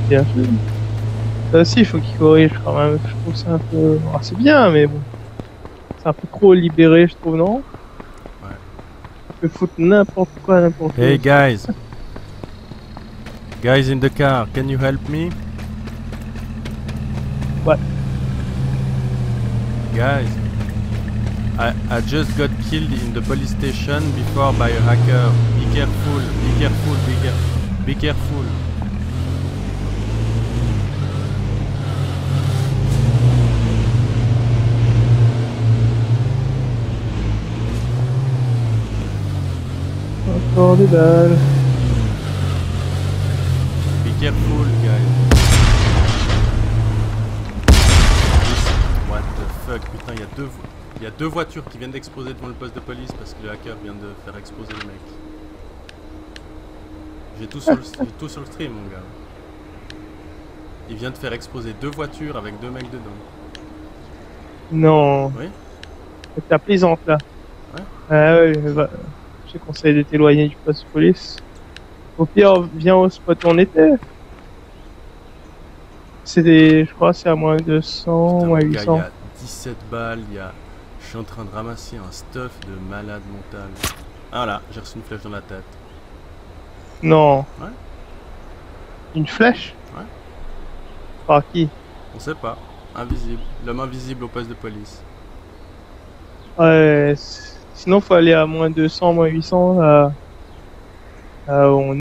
bien sûr. Ça aussi, il faut qu'il corrige quand même. Je trouve ça un peu... Ah, c'est bien, mais bon. C'est un peu trop libéré, je trouve, non? Ouais. Il peut foutre n'importe quoi, n'importe Hey où. guys, guys in the car, can you help me? Ouais. Guys, I just got killed in the police station before by a hacker. Be careful, be careful, be careful. Encore des balles. Be careful, guys. What the fuck, putain, il y a deux voitures qui viennent d'exploser devant le poste de police parce que le hacker vient de faire exploser le mec. J'ai tout sur le stream, mon gars. Il vient de faire exploser deux voitures avec deux mecs dedans. Non. Oui? T'as plaisante, là. Ouais. Ah ouais, bah, je te conseille de t'éloigner du poste de police. Au pire, viens au spot où on était. Je crois, c'est à moins 200, Putain, moins mon gars, il y 800. a 17 balles, je suis en train de ramasser un stuff de malade mental. Ah là, j'ai reçu une flèche dans la tête. Non. Ouais. Une flèche? Ouais. Par qui? On sait pas. Invisible. L'homme invisible au poste de police. Ouais, sinon faut aller à moins 200, moins 800, là où on